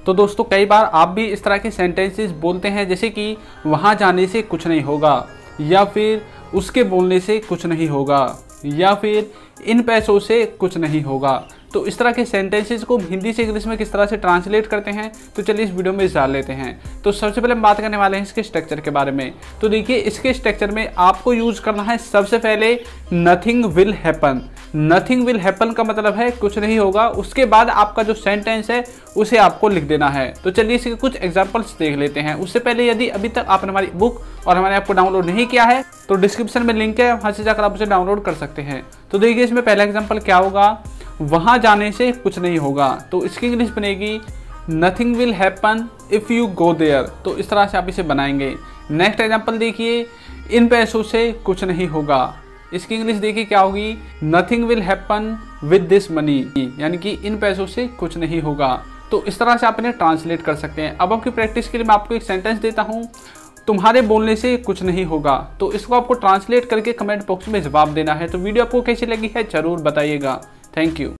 तो दोस्तों कई बार आप भी इस तरह के सेंटेंसेस बोलते हैं, जैसे कि वहाँ जाने से कुछ नहीं होगा, या फिर उसके बोलने से कुछ नहीं होगा, या फिर इन पैसों से कुछ नहीं होगा। तो इस तरह के सेंटेंसेस को हिंदी से इंग्लिश में किस तरह से ट्रांसलेट करते हैं, तो चलिए इस वीडियो में जान लेते हैं। तो सबसे पहले हम बात करने वाले हैं इसके स्ट्रक्चर के बारे में। तो देखिए, इसके स्ट्रक्चर में आपको यूज करना है सबसे पहले nothing will happen. Nothing will happen का मतलब है कुछ नहीं होगा। उसके बाद आपका जो सेंटेंस है उसे आपको लिख देना है। तो चलिए इसके कुछ एग्जांपल्स देख लेते हैं। उससे पहले यदि अभी तक आपने हमारी बुक और हमारे ऐप को डाउनलोड नहीं किया है तो डिस्क्रिप्शन में लिंक है, वहां से जाकर आप उसे डाउनलोड कर सकते हैं। तो देखिए इसमें पहला एग्जाम्पल क्या होगा, वहां जाने से कुछ नहीं होगा। तो इसकी इंग्लिश बनेगी nothing will happen if you go there. तो इस तरह से आप इसे बनाएंगे। नेक्स्ट एग्जांपल देखिए, इन पैसों से कुछ नहीं होगा। इसकी इंग्लिश देखिए क्या होगी, nothing will happen with this money, यानी कि इन पैसों से कुछ नहीं होगा। तो इस तरह से आप इन्हें ट्रांसलेट कर सकते हैं। अब आपकी प्रैक्टिस के लिए मैं आपको एक सेंटेंस देता हूँ, तुम्हारे बोलने से कुछ नहीं होगा। तो इसको आपको ट्रांसलेट करके कमेंट बॉक्स में जवाब देना है। तो वीडियो आपको कैसी लगी है जरूर बताइएगा। Thank you.